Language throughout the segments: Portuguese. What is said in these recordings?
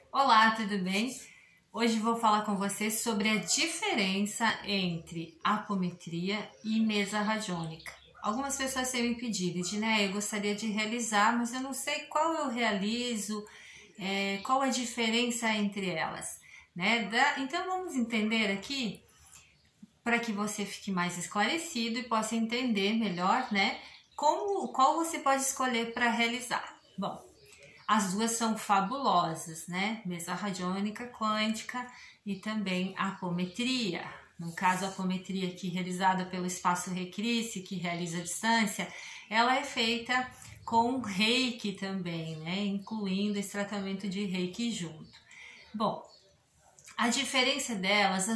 Olá, tudo bem? Hoje vou falar com você sobre a diferença entre apometria e mesa radiônica. Algumas pessoas têm me pedido, Edneia, eu gostaria de realizar, mas eu não sei qual eu realizo, qual a diferença entre elas, né? Então vamos entender aqui para que você fique mais esclarecido e possa entender melhor, né? Qual você pode escolher para realizar. Bom, as duas são fabulosas, né? Mesa radiônica quântica e também a apometria. No caso, a apometria aqui realizada pelo Espaço Recrisse, que realiza a distância, ela é feita com reiki também, né? Incluindo esse tratamento de reiki junto. Bom, a diferença delas,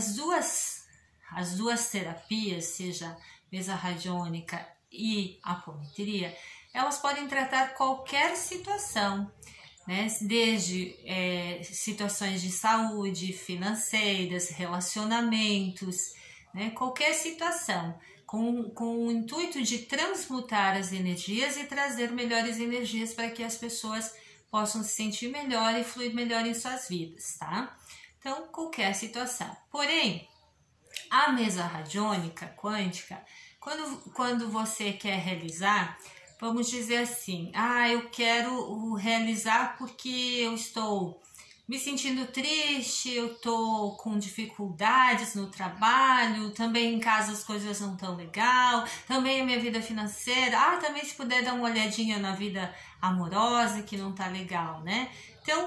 as duas terapias, seja mesa radiônica e apometria, elas podem tratar qualquer situação, né? Desde situações de saúde, financeiras, relacionamentos, né? Qualquer situação, com o intuito de transmutar as energias e trazer melhores energias para que as pessoas possam se sentir melhor e fluir melhor em suas vidas, tá? Então, qualquer situação. Porém, a mesa radiônica quântica, quando você quer realizar, vamos dizer assim, eu quero realizar porque eu estou me sentindo triste, eu estou com dificuldades no trabalho, também em casa as coisas não estão legal, também a minha vida financeira, também se puder dar uma olhadinha na vida amorosa que não tá legal, né? Então,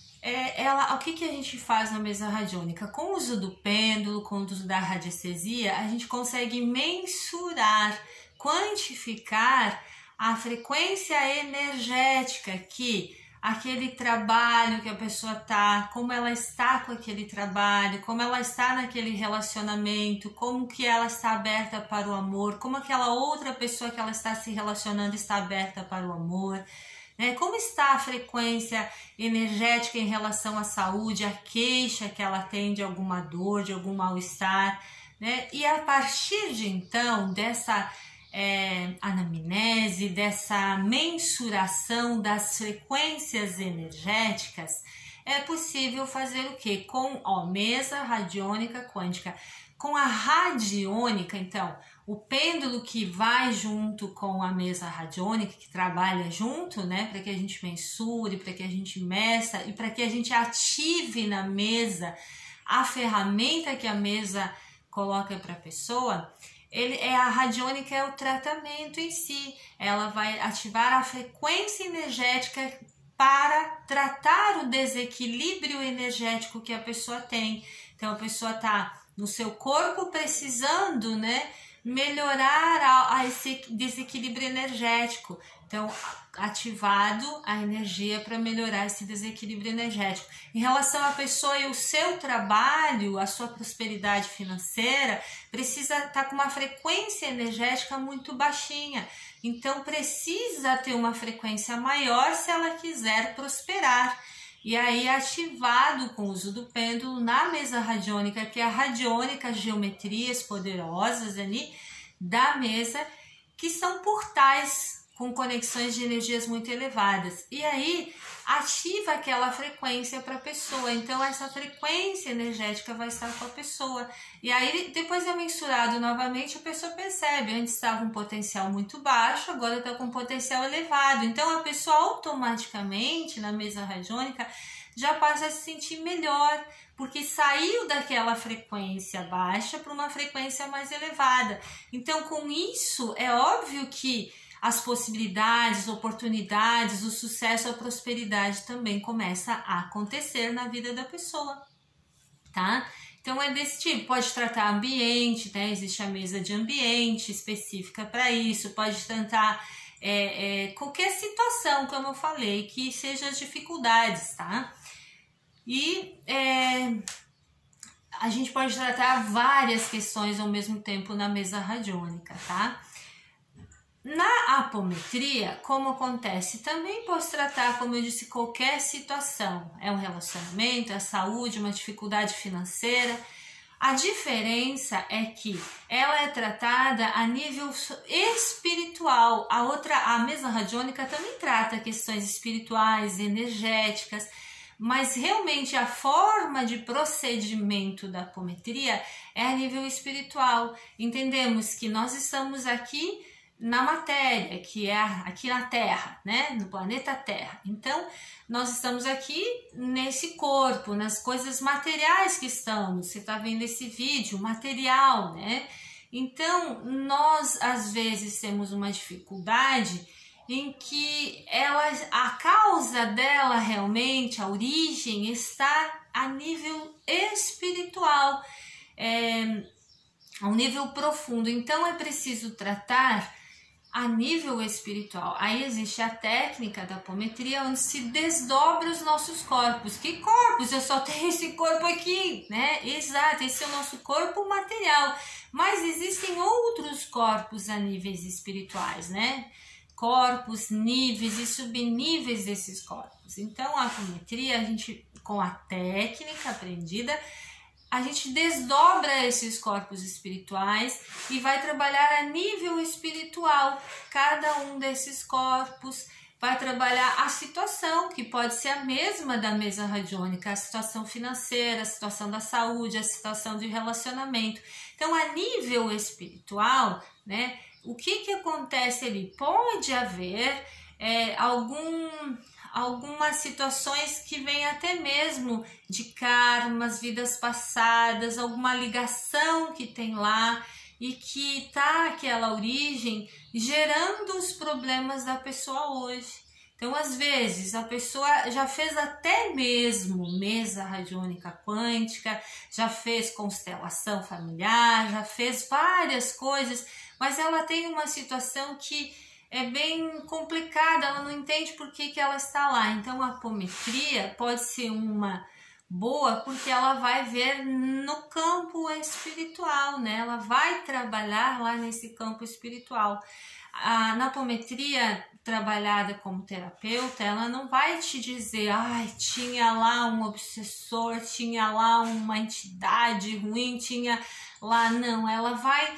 o que a gente faz na mesa radiônica? Com o uso do pêndulo, com o uso da radiestesia, a gente consegue mensurar, quantificar a frequência energética que aquele trabalho que a pessoa tá, como ela está com aquele trabalho, como ela está naquele relacionamento, como que ela está aberta para o amor, como aquela outra pessoa que ela está se relacionando está aberta para o amor, né? Como está a frequência energética em relação à saúde, a queixa que ela tem de alguma dor, de algum mal-estar, né? E a partir de então, dessa anamnese, dessa mensuração das frequências energéticas, é possível fazer o quê? Com mesa radiônica quântica. Com a radiônica, então, o pêndulo que vai junto com a mesa radiônica, que trabalha junto, né, para que a gente mensure, para que a gente meça e para que a gente ative na mesa a ferramenta que a mesa coloca para a pessoa. A radiônica é o tratamento em si, ela vai ativar a frequência energética para tratar o desequilíbrio energético que a pessoa tem. Então a pessoa está no seu corpo precisando, né, melhorar esse desequilíbrio energético. Então, ativado a energia para melhorar esse desequilíbrio energético. Em relação à pessoa e o seu trabalho, a sua prosperidade financeira, precisa estar com uma frequência energética muito baixinha. Então, precisa ter uma frequência maior se ela quiser prosperar. E aí, ativado com o uso do pêndulo na mesa radiônica, que é a radiônica, geometrias poderosas ali da mesa, que são portais com conexões de energias muito elevadas. E aí, ativa aquela frequência para a pessoa. Então, essa frequência energética vai estar com a pessoa. E aí, depois é mensurado novamente, a pessoa percebe, antes estava um potencial muito baixo, agora está com um potencial elevado. Então, a pessoa automaticamente, na mesa radiônica, já passa a se sentir melhor, porque saiu daquela frequência baixa para uma frequência mais elevada. Então, com isso, é óbvio que as possibilidades, oportunidades, o sucesso, a prosperidade também começa a acontecer na vida da pessoa, tá? Então é desse tipo, pode tratar ambiente, né? Existe a mesa de ambiente específica para isso, pode tratar qualquer situação, como eu falei, que seja as dificuldades, tá? E a gente pode tratar várias questões ao mesmo tempo na mesa radiônica, tá? Na apometria, como acontece, também posso tratar, como eu disse, qualquer situação. É um relacionamento, é a saúde, uma dificuldade financeira. A diferença é que ela é tratada a nível espiritual. A mesa radiônica também trata questões espirituais, energéticas, mas realmente a forma de procedimento da apometria é a nível espiritual. Entendemos que nós estamos aqui na matéria, que é aqui na Terra, né? No planeta Terra. Então, nós estamos aqui nesse corpo, nas coisas materiais que estamos. Você está vendo esse vídeo, material, né? Então, nós às vezes temos uma dificuldade em que a causa dela realmente, a origem, está a nível espiritual, a um nível profundo. Então, é preciso tratar a nível espiritual. Aí existe a técnica da apometria, onde se desdobra os nossos corpos. Que corpos? Eu só tenho esse corpo aqui, né? Exato, esse é o nosso corpo material. Mas existem outros corpos a níveis espirituais, né? Corpos, níveis e subníveis desses corpos. Então, a apometria, a gente, com a técnica aprendida, a gente desdobra esses corpos espirituais e vai trabalhar a nível espiritual. Cada um desses corpos vai trabalhar a situação, que pode ser a mesma da mesa radiônica, a situação financeira, a situação da saúde, a situação de relacionamento. Então, a nível espiritual, né, o que acontece ali? Pode haver algumas situações que vêm até mesmo de karmas, vidas passadas, alguma ligação que tem lá e que tá aquela origem gerando os problemas da pessoa hoje. Então, às vezes, a pessoa já fez até mesmo mesa radiônica quântica, já fez constelação familiar, já fez várias coisas, mas ela tem uma situação que é bem complicada, ela não entende por que ela está lá. Então, a apometria pode ser uma boa porque ela vai ver no campo espiritual, né? Ela vai trabalhar lá nesse campo espiritual. Na apometria trabalhada como terapeuta, ela não vai te dizer, tinha lá um obsessor, tinha lá uma entidade ruim, tinha lá, não, ela vai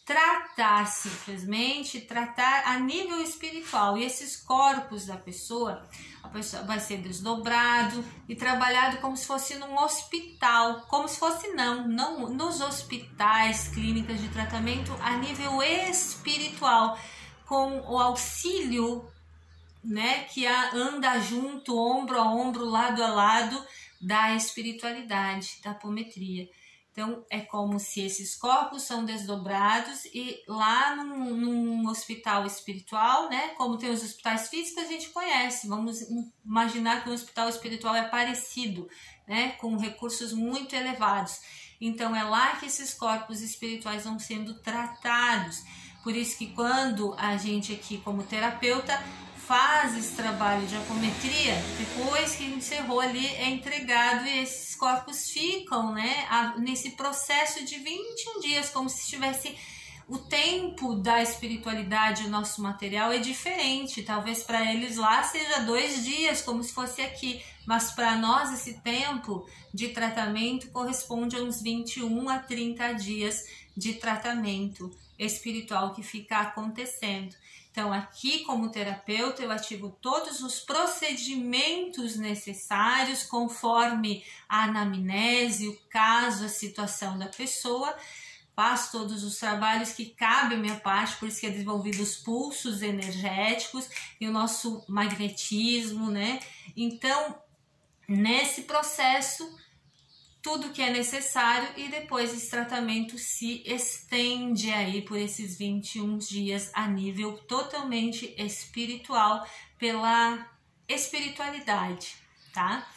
simplesmente tratar a nível espiritual. E esses corpos da pessoa, a pessoa vai ser desdobrado e trabalhado como se fosse num hospital, como se fosse não nos hospitais, clínicas de tratamento a nível espiritual, com o auxílio, né, que anda junto, ombro a ombro, lado a lado da espiritualidade, da apometria. Então, é como se esses corpos são desdobrados e lá num hospital espiritual, né? Como tem os hospitais físicos, a gente conhece. Vamos imaginar que um hospital espiritual é parecido, né? Com recursos muito elevados. Então, é lá que esses corpos espirituais vão sendo tratados. Por isso que quando a gente aqui, como terapeuta, faz esse trabalho de apometria, depois que encerrou ali, é entregado e esses corpos ficam, né, nesse processo de 21 dias, como se estivesse o tempo da espiritualidade, o nosso material é diferente, talvez para eles lá seja 2 dias, como se fosse aqui, mas para nós esse tempo de tratamento corresponde a uns 21 a 30 dias de tratamento espiritual que fica acontecendo. Então, aqui como terapeuta, eu ativo todos os procedimentos necessários conforme a anamnese, o caso, a situação da pessoa. Faço todos os trabalhos que cabem à minha parte, por isso que é desenvolvido os pulsos energéticos e o nosso magnetismo, né? Então, nesse processo, tudo que é necessário e depois esse tratamento se estende aí por esses 21 dias a nível totalmente espiritual, pela espiritualidade, tá?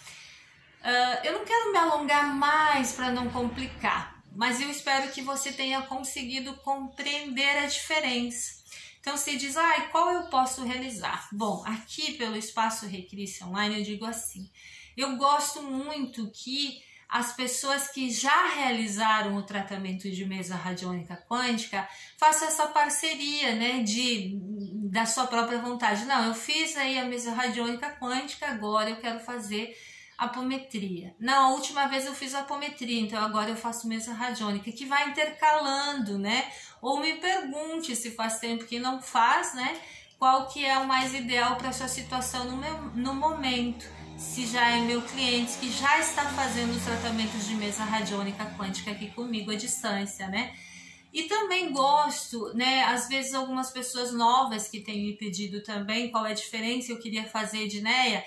Eu não quero me alongar mais para não complicar, mas eu espero que você tenha conseguido compreender a diferença. Então você diz, qual eu posso realizar? Bom, aqui pelo Espaço Recrisse Online eu digo assim, eu gosto muito que as pessoas que já realizaram o tratamento de mesa radiônica quântica façam essa parceria, né, da sua própria vontade. Não, eu fiz aí a mesa radiônica quântica, agora eu quero fazer apometria. Não, a última vez eu fiz apometria, então agora eu faço mesa radiônica, que vai intercalando, né? Ou me pergunte se faz tempo que não faz, né? Qual que é o mais ideal para sua situação no momento. se já é meu cliente, que já está fazendo os tratamentos de mesa radiônica quântica aqui comigo à distância, né? E também gosto, né, às vezes algumas pessoas novas que têm me pedido também qual é a diferença, eu queria fazer, Edneia,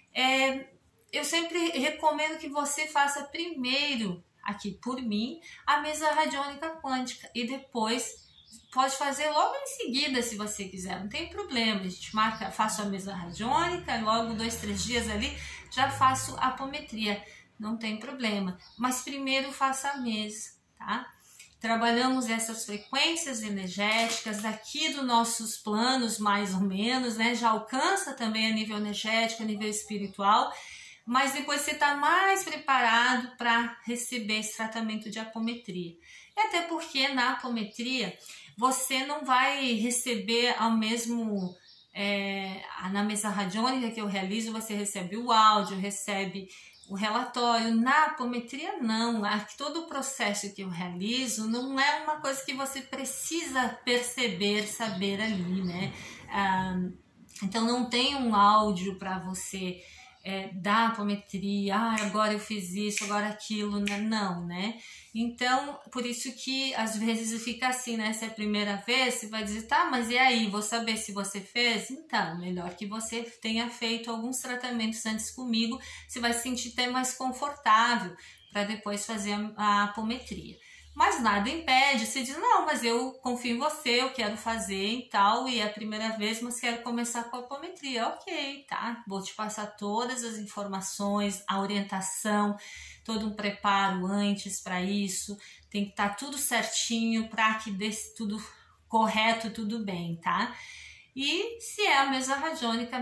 eu sempre recomendo que você faça primeiro, aqui por mim, a mesa radiônica quântica e depois pode fazer logo em seguida se você quiser, não tem problema, a gente marca, faço a mesa radiônica, logo 2, 3 dias ali já faço a apometria, não tem problema, mas primeiro faça a mesa, tá? Trabalhamos essas frequências energéticas daqui dos nossos planos, mais ou menos, né? Já alcança também a nível energético, a nível espiritual, mas depois você está mais preparado para receber esse tratamento de apometria. E até porque na apometria você não vai receber ao mesmo... na mesa radiônica que eu realizo, você recebe o áudio, recebe o relatório. Na apometria não, todo o processo que eu realizo não é uma coisa que você precisa perceber, saber ali, né? Então não tem um áudio para você da apometria, agora eu fiz isso, agora aquilo, não, né? Então, por isso que às vezes fica assim, né? Se é a primeira vez, você vai dizer, tá, mas e aí? Vou saber se você fez? Então, melhor que você tenha feito alguns tratamentos antes comigo, você vai se sentir até mais confortável para depois fazer a apometria. Mas nada impede, você diz, não, mas eu confio em você, eu quero fazer e tal, e é a primeira vez, mas quero começar com a apometria. Ok, tá? Vou te passar todas as informações, a orientação, todo um preparo antes para isso, tem que estar tudo certinho para que dê tudo correto, tudo bem, tá? E se é a mesa radiônica,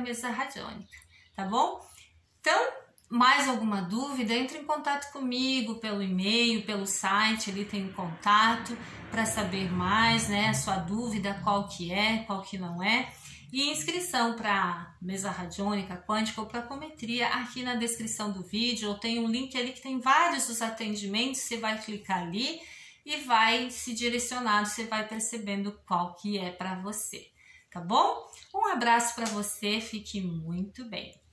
tá bom? Então, mais alguma dúvida, entre em contato comigo pelo e-mail, pelo site, ali tem um contato para saber mais, né, a sua dúvida, qual que não é. E inscrição para mesa radiônica quântica ou para apometria, aqui na descrição do vídeo, eu tenho um link ali que tem vários dos atendimentos, você vai clicar ali e vai se direcionando, você vai percebendo qual que é para você, tá bom? Um abraço para você, fique muito bem.